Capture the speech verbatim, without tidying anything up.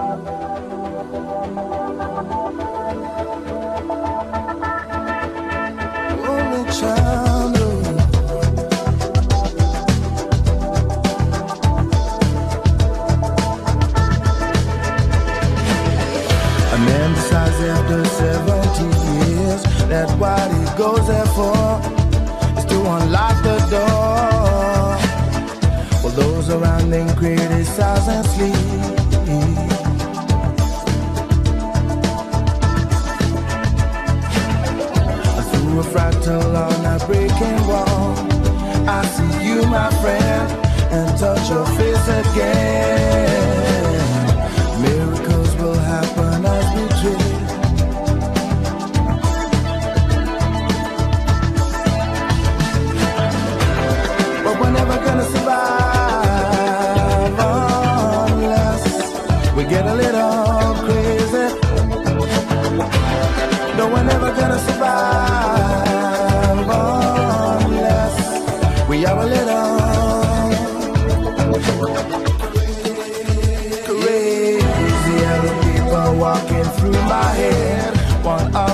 Only child. A man decides after seventy years that what he goes there for is to unlock the door. Well, those around them criticize and sleep. Through a fractal on a breaking wall, I see you, my friend, and touch your face again. Miracles will happen as we dream. But we're never gonna survive unless we get a little crazy. No, we're never gonna survive unless we are a little crazy. Other people walking through my head, one